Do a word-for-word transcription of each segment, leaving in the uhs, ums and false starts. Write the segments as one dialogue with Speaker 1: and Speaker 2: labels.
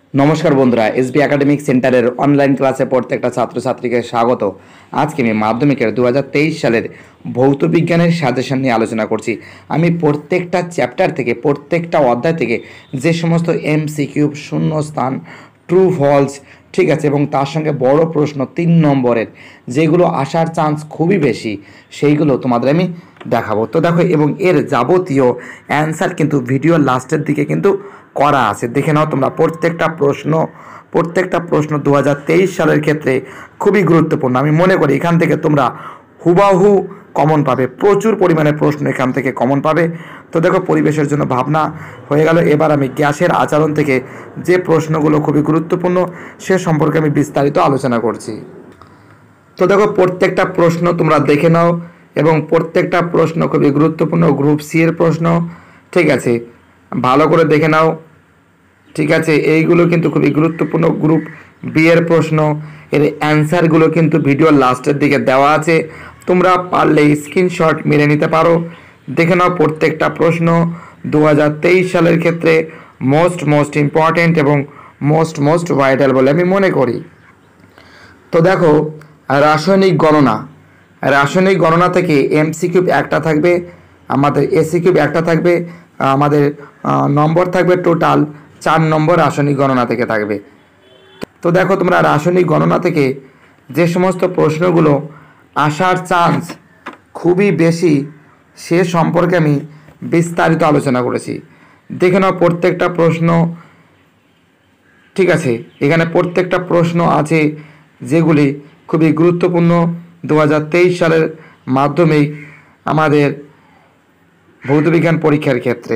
Speaker 1: नमस्कार बंधुरा SB academic centre online क्लासे प्रत्येकटा छात्र छात्री के स्वागत। आज के माध्यमिक दो हज़ार तेईस साल भौत विज्ञान सजेशन निये आलोचना करছি। আমি প্রত্যেকটা চ্যাপ্টার থেকে প্রত্যেকটা অধ্যায় থেকে যে সমস্ত এমসিকিউ শূন্য স্থান ট্রু ফলস ঠিক আছে এবং তার সঙ্গে বড় প্রশ্ন তিন নম্বরের যেগুলো আসার চান্স খুবই বেশি সেইগুলো তোমাদের আমি দেখাবো। তো দেখো এবং এর যাবতীয় অ্যান্সার কিন্তু ভিডিওর লাস্টের দিকে কিন্তু করা আছে, দেখে নাও তোমরা। প্রত্যেকটা প্রশ্ন প্রত্যেকটা প্রশ্ন দু হাজার তেইশ সালের ক্ষেত্রে খুবই গুরুত্বপূর্ণ। আমি মনে করি এখান থেকে তোমরা হুবাহু কমন পাবে, প্রচুর পরিমাণে প্রশ্ন এখান থেকে কমন পাবে। তো দেখো পরিবেশের জন্য ভাবনা হয়ে গেল। এবার আমি গ্যাসের আচরণ থেকে যে প্রশ্নগুলো খুবই গুরুত্বপূর্ণ সে সম্পর্কে আমি বিস্তারিত আলোচনা করছি। তো দেখো প্রত্যেকটা প্রশ্ন তোমরা দেখে নাও এবং প্রত্যেকটা প্রশ্ন খুবই গুরুত্বপূর্ণ। গ্রুপ সি এর প্রশ্ন, ঠিক আছে, ভালো করে দেখে নাও, ঠিক আছে। এইগুলো কিন্তু খুবই গুরুত্বপূর্ণ। গ্রুপ বি এর প্রশ্ন, এর অ্যান্সারগুলো কিন্তু ভিডিওর লাস্টের দিকে দেওয়া আছে, তোমরা পারলে স্ক্রিনশট মেরে নিতে পারো। দেখে নাও প্রত্যেকটা প্রশ্ন দু হাজার তেইশ সালের ক্ষেত্রে মোস্ট মোস্ট ইম্পর্টেন্ট এবং মোস্ট মোস্ট ভাইটাল বলে আমি মনে করি। তো দেখো রাসায়নিক গণনা, রাসায়নিক গণনা থেকে এমসিকিউ একটা থাকবে, আমাদের এসিকিউ একটা থাকবে, আমাদের নম্বর থাকবে টোটাল চার নম্বর রাসায়নিক গণনা থেকে থাকবে। তো দেখো তোমরা রাসায়নিক গণনা থেকে যে সমস্ত প্রশ্নগুলো আসার চান্স খুবই বেশি সে সম্পর্কে আমি বিস্তারিত আলোচনা করেছি। দেখে নাও প্রত্যেকটা প্রশ্ন, ঠিক আছে। এখানে প্রত্যেকটা প্রশ্ন আছে যেগুলি খুবই গুরুত্বপূর্ণ দু হাজার তেইশ সালের মাধ্যমিক আমাদের ভৌতবিজ্ঞান পরীক্ষার ক্ষেত্রে।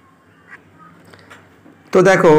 Speaker 1: তো দেখো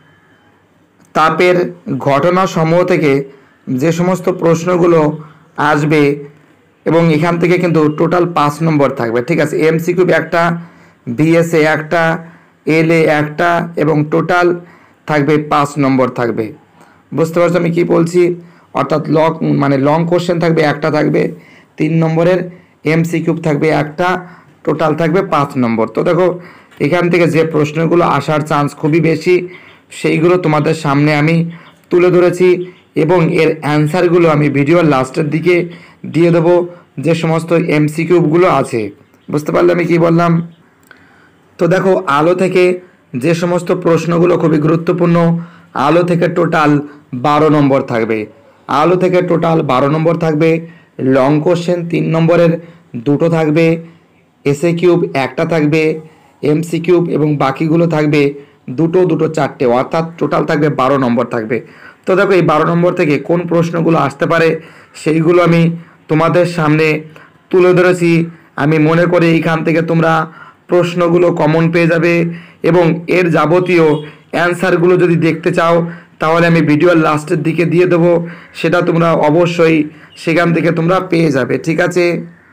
Speaker 1: তাপের ঘটনা সমূহ থেকে যে সমস্ত প্রশ্নগুলো আসবে এবং এখান থেকে কিন্তু টোটাল পাঁচ নম্বর থাকবে, ঠিক আছে। এমসিকিউ একটা, বিএসএ একটা, এলএ একটা এবং টোটাল থাকবে পাঁচ নম্বর থাকবে। বুঝতে পারছো আমি কি বলছি? অর্থাৎ লং মানে লং কোশ্চেন থাকবে একটা, থাকবে তিন নম্বরের, এমসিকিউ থাকবে একটা, টোটাল থাকবে পাঁচ নম্বর। তো দেখো এখান থেকে যে প্রশ্নগুলো আসার চান্স খুবই বেশি সেইগুলো তোমাদের সামনে আমি তুলে ধরেছি এবং এর অ্যান্সারগুলো আমি ভিডিওর লাস্টের দিকে দিয়ে দেবো যে সমস্ত এমসিকিউগুলো আছে। বুঝতে পারলে আমি কি বললাম? তো দেখো আলো থেকে যে সমস্ত প্রশ্নগুলো খুবই গুরুত্বপূর্ণ, আলো থেকে টোটাল বারো নম্বর থাকবে, আলো থেকে টোটাল বারো নম্বর থাকবে। লং কোশ্চেন তিন নম্বরের দুটো থাকবে, এসএ কিউব একটা থাকবে, এমসি কিউব এবং বাকিগুলো থাকবে দুটো দুটো চারটে, অর্থাৎ টোটাল থাকবে বারো নম্বর থাকবে। তো দেখো এই বারো নম্বর থেকে কোন প্রশ্নগুলো আসতে পারে সেইগুলো আমি তোমাদের সামনে তুলে ধরেছি। আমি মনে করি এইখান থেকে তোমরা প্রশ্নগুলো কমন পেয়ে যাবে এবং এর যাবতীয় অ্যান্সারগুলো যদি দেখতে চাও তাহলে আমি ভিডিওর লাস্টের দিকে দিয়ে দেবো, সেটা তোমরা অবশ্যই সেখান থেকে তোমরা পেয়ে যাবে, ঠিক আছে।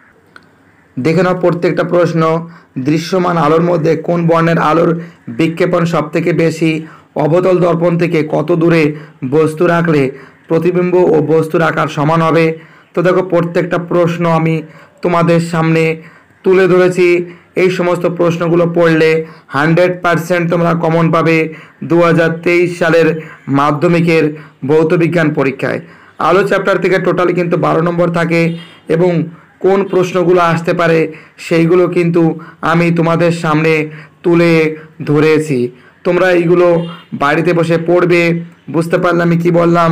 Speaker 1: দেখে নাও প্রত্যেকটা প্রশ্ন। দৃশ্যমান আলোর মধ্যে কোন বর্ণের আলোর বিক্ষেপণ সবথেকে বেশি? অবতল দর্পণ থেকে কত দূরে বস্তু রাখলে প্রতিবিম্ব ও বস্তুর আকার সমান হবে? তো দেখো প্রত্যেকটা প্রশ্ন আমি তোমাদের সামনে তুলে ধরেছি। এই সমস্ত প্রশ্নগুলো পড়লে হান্ড্রেড পারসেন্ট তোমরা কমন পাবে দু হাজার তেইশ সালের মাধ্যমিকের ভৌতবিজ্ঞান পরীক্ষায়। আলো চ্যাপ্টার থেকে টোটালি কিন্তু বারো নম্বর থাকে এবং কোন প্রশ্নগুলো আসতে পারে সেইগুলো কিন্তু আমি তোমাদের সামনে তুলে ধরেছি। তোমরা এইগুলো বাড়িতে বসে পড়বে। বুঝতে পারলে আমি কি বললাম?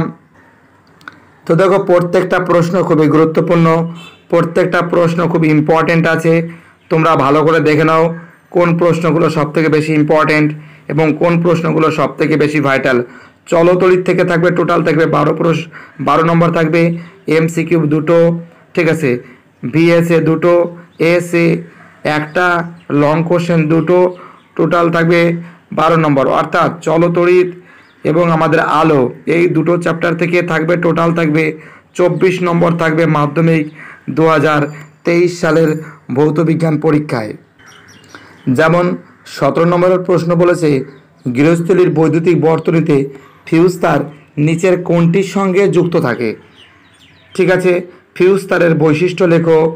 Speaker 1: তো দেখো প্রত্যেকটা প্রশ্ন খুবই গুরুত্বপূর্ণ, প্রত্যেকটা প্রশ্ন খুব ইম্পর্টেন্ট আছে, তোমরা ভালো করে দেখে নাও কোন প্রশ্নগুলো সবথেকে বেশি ইম্পর্টেন্ট এবং কোন প্রশ্নগুলো সবথেকে বেশি ভাইটাল। চলতড়িৎ থেকে থাকবে টোটাল থাকবে বারো প্রশ্ন বারো নম্বর থাকবে, এমসিকিউ দুটো, ঠিক আছে, বিএসএ দুটো, এসএ একটা, লং কোশ্চেন দুটো, টোটাল থাকবে বারো নম্বর। অর্থাৎ চলতড়িৎ এবং আমাদের আলো এই দুটো চ্যাপ্টার থেকে থাকবে টোটাল থাকবে চব্বিশ নম্বর থাকবে মাধ্যমিক দু হাজার তেইশ সালের ভৌতবিজ্ঞান পরীক্ষায়। যেমন সতেরো নম্বরের প্রশ্ন বলেছে গৃহস্থলীর বৈদ্যুতিক বর্তনীতে ফিউজ তার নিচের কোনটির সঙ্গে যুক্ত থাকে? ঠিক আছে, ফিউজ তারের বৈশিষ্ট্য লেখো।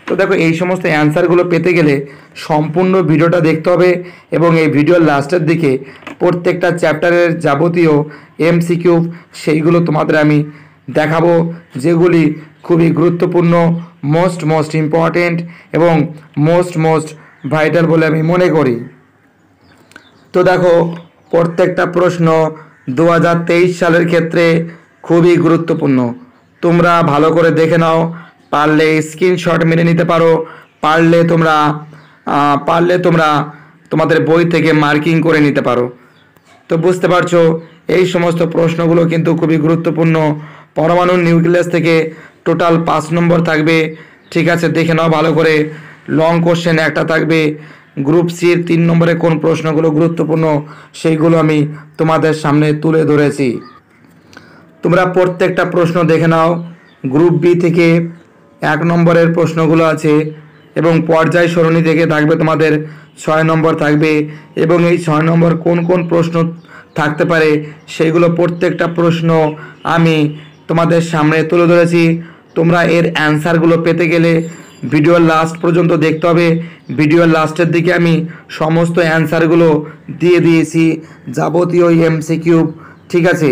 Speaker 1: তো দেখো এই সমস্ত অ্যান্সারগুলো পেতে গেলে সম্পূর্ণ ভিডিওটা দেখতে হবে এবং এই ভিডিওর লাস্টের দিকে প্রত্যেকটা চ্যাপ্টারের যাবতীয় এমসিকিউ সেইগুলো তোমাদের আমি দেখাবো, যেগুলি খুবই গুরুত্বপূর্ণ, মোস্ট মোস্ট ইম্পর্টেন্ট এবং মোস্ট মোস্ট ভাইটাল বলে আমি মনে করি। তো দেখো প্রত্যেকটা প্রশ্ন দু হাজার তেইশ সালের ক্ষেত্রে খুবই গুরুত্বপূর্ণ। তোমরা ভালো করে দেখে নাও, পারলে স্ক্রিনশট মেরে নিতে পারো, পারলে তোমরা পারলে তোমরা তোমাদের বই থেকে মার্কিং করে নিতে পারো। তো বুঝতে পারছো এই সমস্ত প্রশ্নগুলো কিন্তু খুবই গুরুত্বপূর্ণ। পরমাণু নিউক্লিয়াস থেকে টোটাল পাঁচ নম্বর থাকবে, ঠিক আছে, দেখে নাও ভালো করে। লং কোশ্চেন একটা থাকবে। গ্রুপ সির তিন নম্বরে কোন প্রশ্নগুলো গুরুত্বপূর্ণ সেইগুলো আমি তোমাদের সামনে তুলে ধরেছি। তোমরা প্রত্যেকটা প্রশ্ন দেখে নাও। গ্রুপ বি থেকে এক নম্বরের প্রশ্নগুলো আছে এবং পর্যায় সরণি থেকে থাকবে তোমাদের ছয় নম্বর থাকবে, এবং এই ছয় নম্বর কোন কোন প্রশ্ন থাকতে পারে সেইগুলো প্রত্যেকটা প্রশ্ন আমি তোমাদের সামনে তুলে ধরেছি। তোমরা এর অ্যান্সারগুলো পেতে গেলে ভিডিওর লাস্ট পর্যন্ত দেখতে হবে। ভিডিওর লাস্টের দিকে আমি সমস্ত অ্যান্সারগুলো দিয়ে দিয়েছি, যাবতীয় এমসিকিউ, ঠিক আছে।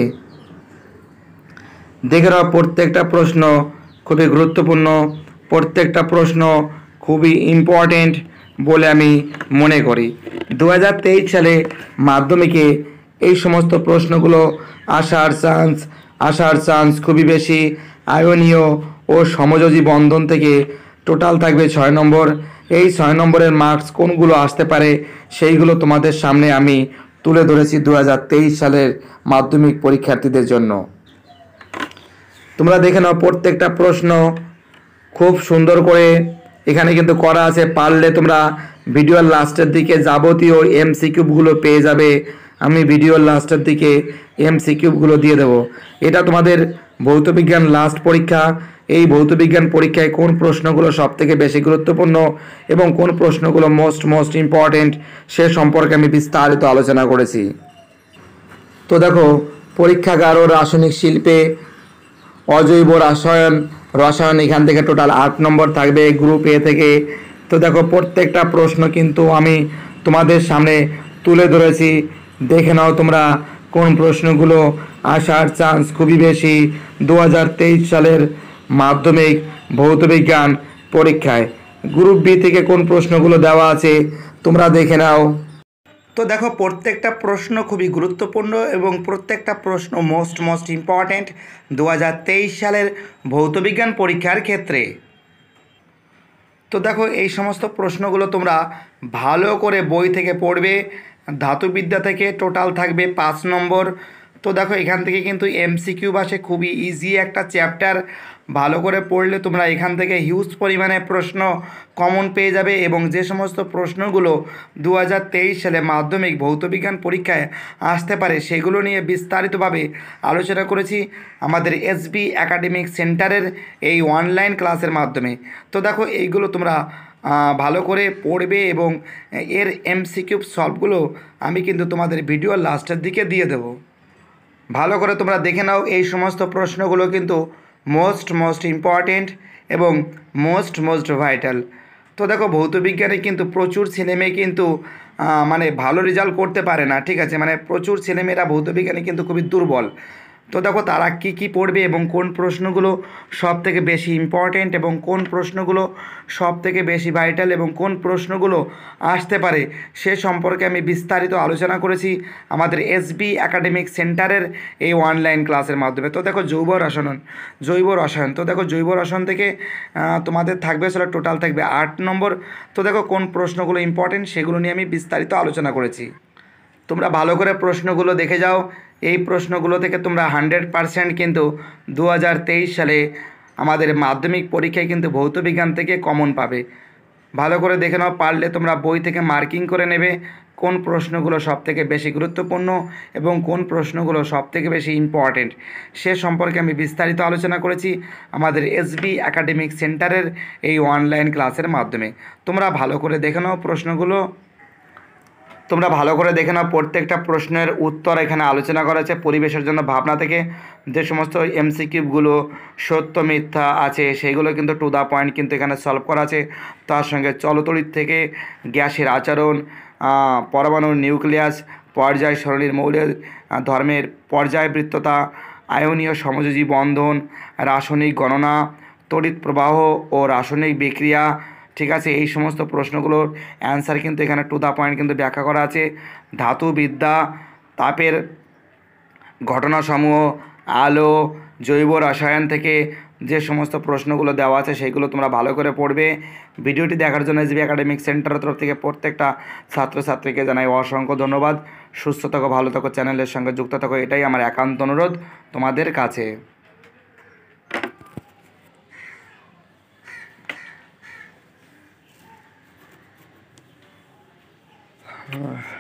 Speaker 1: দেখে নাও প্রত্যেকটা প্রশ্ন খুবই গুরুত্বপূর্ণ, প্রত্যেকটা প্রশ্ন খুবই ইম্পর্টেন্ট বলে আমি মনে করি। দু হাজার তেইশ সালে মাধ্যমিকে এই সমস্ত প্রশ্নগুলো আসার চান্স আসার চান্স খুবই বেশি। আয়নীয় ও সমযোজী বন্ধন থেকে টোটাল থাকবে ছয় নম্বর। এই ছয় নম্বরের মার্কস কোনগুলো আসতে পারে সেইগুলো তোমাদের সামনে আমি তুলে ধরেছি দু হাজার তেইশ সালের মাধ্যমিক পরীক্ষার্থীদের জন্য। তোমরা দেখে নাও প্রত্যেকটা প্রশ্ন খুব সুন্দর করে এখানে কিন্তু করা আছে। পারলে তোমরা ভিডিওর লাস্টের দিকে যাবতীয় এমসিকিউগুলো পেয়ে যাবে। আমি ভিডিওর লাস্টের দিকে এমসিকিউগুলো দিয়ে দেবো। এটা তোমাদের ভৌতবিজ্ঞান লাস্ট পরীক্ষা। এই ভৌতবিজ্ঞান পরীক্ষায় কোন প্রশ্নগুলো সবথেকে বেশি গুরুত্বপূর্ণ এবং কোন প্রশ্নগুলো মোস্ট মোস্ট ইম্পর্টেন্ট সে সম্পর্কে আমি বিস্তারিত আলোচনা করেছি। তো দেখো পরীক্ষাগার ও রাসায়নিক শিল্পে অজৈব রসায়ন রসায়ন এখান থেকে টোটাল আট নম্বর থাকবে গ্রুপ এ থেকে। তো দেখো প্রত্যেকটা প্রশ্ন কিন্তু আমি তোমাদের সামনে তুলে ধরেছি। দেখে নাও তোমরা কোন প্রশ্নগুলো আসার চান্স খুবই বেশি দু হাজার তেইশ সালের মাধ্যমিক ভৌতবিজ্ঞান পরীক্ষায়। গ্রুপ বি থেকে কোন প্রশ্নগুলো দেওয়া আছে তোমরা দেখে নাও। তো দেখো প্রত্যেকটা প্রশ্ন খুবই গুরুত্বপূর্ণ এবং প্রত্যেকটা প্রশ্ন মোস্ট মোস্ট ইম্পর্ট্যান্ট দু হাজার তেইশ সালের ভৌতবিজ্ঞান পরীক্ষার ক্ষেত্রে। তো দেখো এই সমস্ত প্রশ্নগুলো তোমরা ভালো করে বই থেকে পড়বে। ধাতুবিদ্যা থেকে টোটাল থাকবে পাঁচ নম্বর। তো দেখো এখান থেকে কিন্তু এমসিকিউ আসে, খুবই ইজি একটা চ্যাপ্টার। ভালো করে পড়লে তোমরা এখান থেকে হিউজ পরিমাণে প্রশ্ন কমন পেয়ে যাবে এবং যে সমস্ত প্রশ্নগুলো দু হাজার তেইশ সালে মাধ্যমিক ভৌতবিজ্ঞান পরীক্ষায় আসতে পারে সেগুলো নিয়ে বিস্তারিতভাবে আলোচনা করেছি আমাদের এসবি একাডেমিক সেন্টারের এই অনলাইন ক্লাসের মাধ্যমে। তো দেখো এইগুলো তোমরা ভালো করে পড়বে এবং এর এমসিকিউ সলভগুলো আমি কিন্তু তোমাদের ভিডিওর লাস্টের দিকে দিয়ে দেবো। ভালো করে তোমরা দেখে নাও। এই সমস্ত প্রশ্নগুলো কিন্তু মোস্ট মোস্ট ইম্পর্টেন্ট এবং মোস্ট মোস্ট ভাইটাল। তো দেখো ভৌতবিজ্ঞানে কিন্তু প্রচুর ছেলেমেয়ে কিন্তু মানে ভালো রেজাল্ট করতে পারে না, ঠিক আছে, মানে প্রচুর ছেলেমেয়েরা ভৌতবিজ্ঞানে কিন্তু খুবই দুর্বল। তো দেখো তারা কি কি পড়বে এবং কোন প্রশ্নগুলো সব থেকে বেশি ইম্পর্টেন্ট এবং কোন প্রশ্নগুলো সব থেকে বেশি ভাইটাল এবং কোন প্রশ্নগুলো আসতে পারে সে সম্পর্কে আমি বিস্তারিত আলোচনা করেছি আমাদের এসবি একাডেমিক সেন্টারের এই অনলাইন ক্লাসের মাধ্যমে। তো দেখো জৈব রসায়ন জৈব রসায়ন তো দেখো জৈব রসায়ন থেকে তোমাদের থাকবে সেটা টোটাল থাকবে আট নম্বর। তো দেখো কোন প্রশ্নগুলো ইম্পর্টেন্ট সেগুলো নিয়ে আমি বিস্তারিত আলোচনা করেছি। তোমরা ভালো করে প্রশ্নগুলো দেখে যাও। এই প্রশ্নগুলো থেকে তোমরা হান্ড্রেড পারসেন্ট কিন্তু দু হাজার তেইশ সালে আমাদের মাধ্যমিক পরীক্ষায় কিন্তু ভৌতবিজ্ঞান থেকে কমন পাবে। ভালো করে দেখে নাও, পারলে তোমরা বই থেকে মার্কিং করে নেবে কোন প্রশ্নগুলো সবথেকে বেশি গুরুত্বপূর্ণ এবং কোন প্রশ্নগুলো সবথেকে বেশি ইম্পর্টেন্ট সে সম্পর্কে আমি বিস্তারিত আলোচনা করেছি আমাদের এসবি একাডেমিক সেন্টারের এই অনলাইন ক্লাসের মাধ্যমে। তোমরা ভালো করে দেখে নাও প্রশ্নগুলো। তোমরা ভালো করে দেখে নাও, প্রত্যেকটা প্রশ্নের উত্তর এখানে আলোচনা করা আছে। পরিবেশের জন্য ভাবনা থেকে যে সমস্ত এমসিকিউগুলো সত্য মিথ্যা আছে সেইগুলো কিন্তু টু দ্য পয়েন্ট কিন্তু এখানে সলভ করা আছে। তার সঙ্গে চলতড়িৎ থেকে গ্যাসের আচরণ, পরমাণুর নিউক্লিয়াস, পর্যায় সরণির মৌলের ধর্মের পর্যায়বৃত্ততা, আয়নীয় সমযোজী বন্ধন, রাসায়নিক গণনা, তড়িৎ প্রবাহ ও রাসায়নিক বিক্রিয়া, ঠিক আছে, এই সমস্ত প্রশ্নগুলোর অ্যান্সার কিন্তু এখানে টু দ্য পয়েন্ট কিন্তু ব্যাখ্যা করা আছে। ধাতুবিদ্যা, তাপের ঘটনাসমূহ, আলো, জৈব রসায়ন থেকে যে সমস্ত প্রশ্নগুলো দেওয়া আছে সেইগুলো তোমরা ভালো করে পড়বে। ভিডিওটি দেখার জন্য এসবি একাডেমিক সেন্টারের তরফ থেকে প্রত্যেকটা ছাত্রছাত্রীকে জানাই অসংখ্য ধন্যবাদ। সুস্থ থাকো, ভালো থাকো, চ্যানেলের সঙ্গে যুক্ত থাকো, এটাই আমার একান্ত অনুরোধ তোমাদের কাছে।